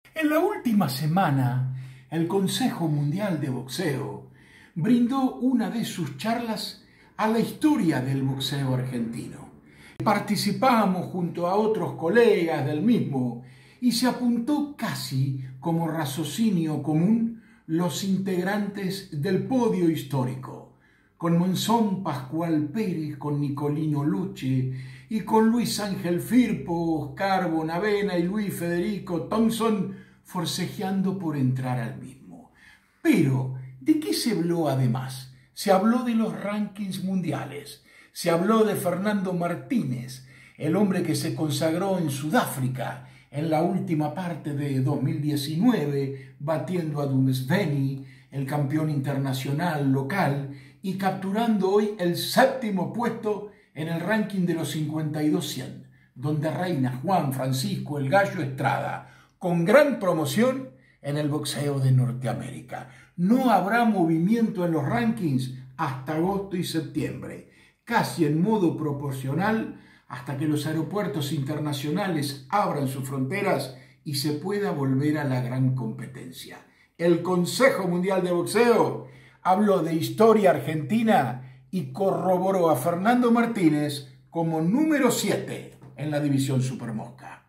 En la última semana, el Consejo Mundial de Boxeo brindó una de sus charlas a la historia del boxeo argentino. Participamos junto a otros colegas del mismo y se apuntó casi como raciocinio común los integrantes del podio histórico, con Monzón Pascual Pérez, con Nicolino Luche y con Luis Ángel Firpo, Oscar Bonavena y Luis Federico Thompson forcejeando por entrar al mismo. Pero, ¿de qué se habló además? Se habló de los rankings mundiales, se habló de Fernando Martínez, el hombre que se consagró en Sudáfrica en la última parte de 2019, batiendo a Dunsveni, el campeón internacional local, y capturando hoy el 7º puesto en el ranking de los 52-100, donde reina Juan Francisco el Gallo Estrada, con gran promoción en el boxeo de Norteamérica. No habrá movimiento en los rankings hasta agosto y septiembre, casi en modo proporcional hasta que los aeropuertos internacionales abran sus fronteras y se pueda volver a la gran competencia. El Consejo Mundial de Boxeo habló de historia argentina y corroboró a Fernando Martínez como número 7 en la división Supermosca.